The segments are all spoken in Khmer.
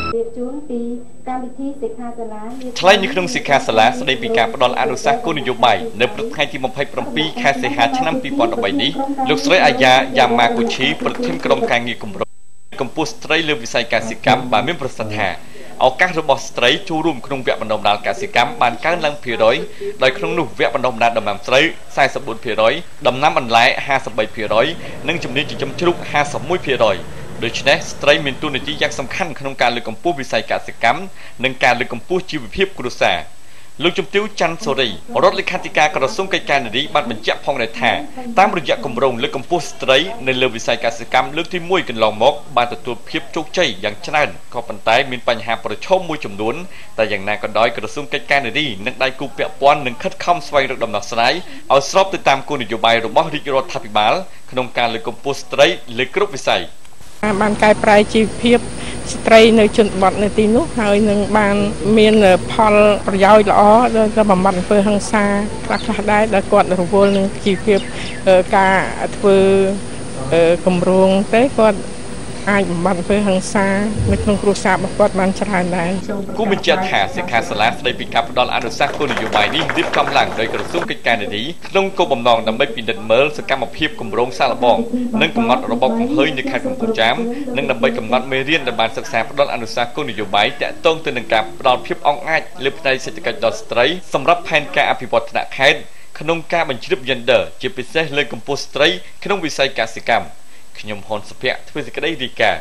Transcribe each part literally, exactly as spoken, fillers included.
ថ្លែងនៅក្នុងសិក្ខាសាលាស្ដីពីការផ្ដល់អនុសាសន៍គោលនយោបាយនៅព្រឹកថ្ងៃទីยี่สิบเจ็ดខែសីហាឆ្នាំยี่สิบสิบสามនេះលោកស្រីអាយ៉ាយ៉ាម៉ាកូឈីប្រធានក្រុមការងារគម្រោងកម្ពុជាស្ត្រីលើវិស័យកសិកម្មបានមានប្រសាសន៍ថាឱកាសរបស់ស្ត្រីចូលរួមក្នុងវគ្គបណ្ដុះបណ្ដាលកសិកម្មបានកើនឡើងភាគរយដោយក្នុងនោះវគ្គបណ្ដុះបណ្ដាលដំណាំស្រូវสี่สิบสี่ភាគរយដំណាំបន្លែห้าสิบสามភាគរយនិងជំនាញចិញ្ចឹមជ្រូកห้าสิบเอ็ดភាគរយដូច្នេះស្ត្រីមានតួនាទីយ៉ាងសំខាន់ក្នុងការលើកកម្ពស់វិស័យកសិកម្មនិងការលើកកម្ពស់ជីវភាពគ្រួសារលោកជំទាវច័ន្ទសូរីរដ្ឋលេខាធិការក្រសួងកិច្ចការនារីបានបញ្ជាក់ផងដែរថាតាមរយៈគម្រោងលើកកម្ពស់ស្ត្រីនៅលើវិស័យកសិកម្មលើកទីមួយកន្លងមកបានទទួលភាពជោគជ័យយ៉ាងច្រើនក៏ប៉ុន្តែមានបញ្ហាប្រឈមមួយចំនួនតែយ៉ាងណាក៏ដោយក្រសួងកិច្ចការនារីនិងដៃគូពាក់ព័ន្ធនឹងខិតខំស្វែងរកដំណោះស្រាយឲ្យស្របទៅតាមគោលនយោបាយរបស់រាជរដ្ឋាភិបាលក្នុងការលើកកម្ពស់ស្ត្រីលើគ្រប់វិស័យបានកែប្រែជីវភាពស្ត្រីនៅជនបទនៅទីនោះហើយនឹងបានមានផលប្រយោជន៍ល្អដល់បំបត្តិអំពើហិង្សាខ្លះខ្លះដែរដែលគាត់រវល់នឹងជីវភាពការធ្វើគម្រោងទេគាត់អាចបំបត្តិអំពើហិង្សានៅក្នុងគ្រួសាររបស់គាត់បានច្រើនដែរគូបញ្ជាក់ថាសិក្ខាសាលាស្ដីពីការផ្ដល់អនុសាសន៍គោលនយោបាយនេះរៀបចំឡើងដោយក្រសួងកិច្ចការនារីក្នុងគោលបំណងដើម្បីពិនិត្យមើលសកម្មភាពគម្រោងសាកល្បងនិងកំណត់របបកំហើញនៅខេត្តកំពង់ចាមនិងដើម្បីកំណត់មេរៀនដែលបានសិក្សាផ្ដល់អនុសាសន៍គោលនយោបាយទាក់ទងទៅនឹងការផ្ដល់ភាពអង្អាចលើផ្នែកសេដ្ឋកិច្ចដល់ស្ត្រីសម្រាប់ផែនការអភិវឌ្ឍនខេត្តក្នុងការបញ្ជ្រាប Gender ជាពិសេសលើកម្ពុជាស្ត្រីក្នុងវិស័យកសិកម្មខ្ញុំហ៊ុនសុភ័ក្រធ្វើសេចក្តីរាយការណ៍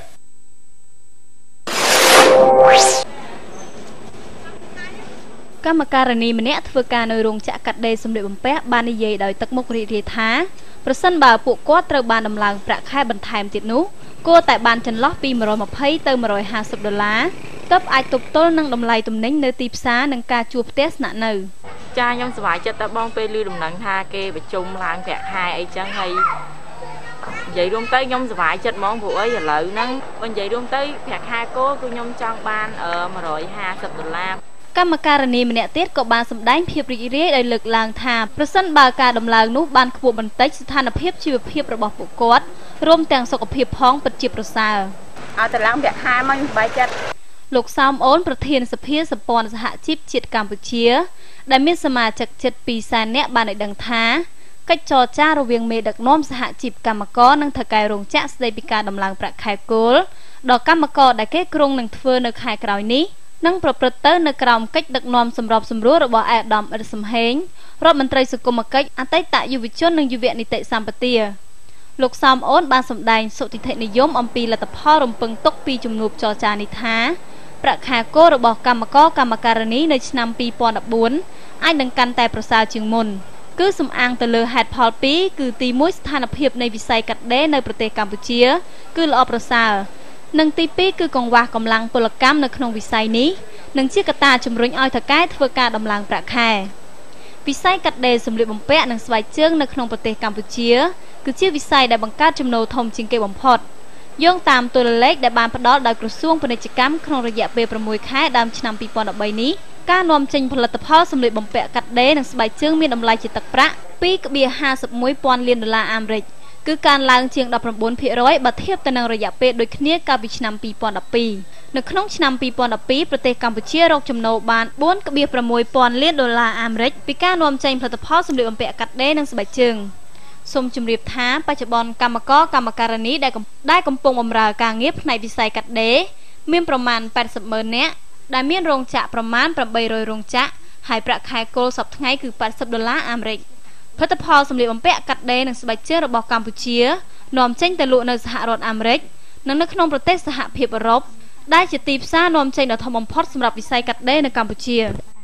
កម្មការនីម្នាក់ធ្វើការនៅរោងចក្រកាត់ដេរសម្លៀកបំពាក់បាននិយាយដោយទឹកមុខរីករាយថាប្រសិនបើពួកគាត់ត្រូវបានដំឡើងប្រាក់ខែបន្ថែមទៀតនោះគួរតែបានចន្លោះពីone hundred twentyទៅone hundred fiftyដុល្លារទើបអាចទប់ទល់នឹងតម្លៃទំនិញនៅទីផ្សារនិងការជួលផ្ទះស្នាក់នៅចាខ្ញុំសប្បាយចិត្តតែបងពេលឮដំណឹងថាគេប្រជុំឡើងប្រាក់ខែអីចឹងហើយនិយាយរួមទៅខ្ញុំសប្បាយចិត្តហ្មងព្រោះអីឥឡូវហ្នឹងបើនិយាយរួមទៅប្រាក់ខែគោលគឺខ្ញុំចង់បានone hundred fiftyដុល្លារកម្មការនីម្នាក់ទៀតក៏បានសម្ដែងភាពរីករាយដោយលើកឡើងថាប្រសិនបើការដំឡើងនោះបានខ្ពស់បន្តិចស្ថានភាពជីវភាពរបស់ពួកគាត់រួមទាំងសុខភាពផងពិតជាប្រសើរឲ្យតឡើងប្រាក់ខែមកសប្បាយចិត្តលោកសោមអូនប្រធានសភាសម្ព័ន្ធសហជីពជាតិកម្ពុជាដែលមានសមាជិកជិតtwoសែននាក់បានឲ្យដឹងថាកិច្ចចរចារវាងមេដឹកនាំសហជីពកម្មករនិងថៅកែរោងចក្រស្ដីពីការដំឡើងប្រាក់ខែគោលដល់កម្មករដែលគេគ្រោងនឹងធ្វើនៅខែក្រោយនេះនឹងប្រព្រឹត្តទៅនៅក្រោមកិច្ចដឹកនាំសម្របសម្រួលរបស់អាដាមអ៊ិតសំហេងរដ្ឋមន្ត្រីសង្គមគិច្ចអតីតយុវជននិងយុវនីតិសម្បទាលោកសោមអូនបានសម្ដែងសុតិធិនិយមអំពីលទ្ធផលរំពឹងទុកពីជំនួបចរចានេះថាប្រាក់ខែគោលរបស់កម្មករកម្មការនីនៅឆ្នាំtwo thousand fourteenអាចនឹងកាន់តែប្រសើរជាងមុនគឺសំអាងទៅលើហេតុផលពីរគឺទីមួយស្ថានភាពនៃវិស័យកាត់ដេរនៅប្រទេសកម្ពុជាគឺល្អប្រសើរនិងទីពីរគឺកង្វះកម្លាំងពលកម្មនៅក្នុងវិស័យនេះនិងជាកត្តាជំរុញឲ្យថៅកែធ្វើការដំឡើងប្រាក់ខែវិស័យកាត់ដេរសម្លៀកបំពាក់និងស្បែកជើងនៅក្នុងប្រទេសកម្ពុជាគឺជាវិស័យដែលបង្កើតចំណូលធំជាងគេបំផុតយោងតាមតួលេខដែលបានផ្ដល់ដោយក្រសួងពាណិជ្ជកម្មក្នុងរយៈពេលsixខែដើមឆ្នាំtwo thousand thirteenនេះការនាំចេញផលិតផលសម្លៀកបំពាក់កាត់ដេរនិងស្បែកជើងមានតម្លៃជាទឹកប្រាក់two point five oneលានដុល្លារអាមេរិកគឺការឡើងជាងnineteenភាគរយបើធៀបទៅនឹងរយៈពេលដូចគ្នាកាលពីឆ្នាំtwo thousand twelveនៅក្នុងឆ្នាំtwo thousand twelveប្រទេសកម្ពុជារកចំណូលបានfour point sixពាន់លានដុល្លារអាមេរិកពីការនាំចេញផលិតផលសម្លៀកបំពាក់កាត់ដេរនិងស្បែកជើងសូមជម្រាបថាបច្ចុប្បន្នកម្មករកម្មការនីដែលដែលកំពុងបម្រើការងារផ្នែកវិស័យកាត់ដេរមានប្រមាណeighty thousandនាក់ដែលមានរោងចក្រប្រមាណeight hundredរោងចក្រហើយប្រាក់ខែគោលសប្តាហ៍ថ្ងៃគឺeightyដុល្លារអាមេរិកផលិតផលសម្លៀកបំពាក់កាត់ដេរនិងស្បែកជើងរបស់កម្ពុជានាំចេញទៅលក់នៅសហរដ្ឋអាមេរិកនិងនៅក្នុងប្រទេសសហភាពអឺរ៉ុបដែលជាទីផ្សារនាំចេញដ៏ធំបំផុតសម្រាប់វិស័យកាត់ដេរនៅកម្ពុជា